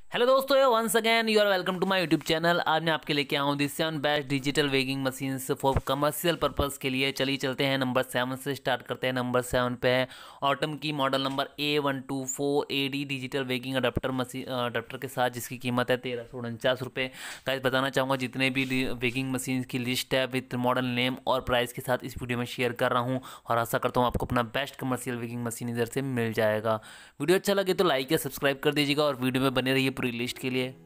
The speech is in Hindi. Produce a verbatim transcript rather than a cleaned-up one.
हेलो दोस्तों, once again you are welcome to my YouTube channel. आज मैं आपके लेके आऊँ the seven best digital weighing machines for commercial purpose के लिए। चलिए चलते हैं नंबर सेवन से स्टार्ट करते हैं। नंबर सेवन पे है ऑटम की model number A one two four A D digital weighing adaptor machine adaptor के साथ, जिसकी कीमत है तेरह सौ उनचास रुपये। गाइस बताना चाहूँगा जितने भी वेगिंग मशीन की लिस्ट है विथ मॉडल नेम और प्राइस के साथ इस वीडियो में शेयर कर रहा हूँ, और आशा करता हूँ आपको अपना बेस्ट कमर्शियल वेगिंग मशीन इधर से मिल जाएगा। वीडियो अच्छा लगे तो लाइक या सब्सक्राइब कर दीजिएगा और वीडियो में बने रहिए पूरी लिस्ट के लिए।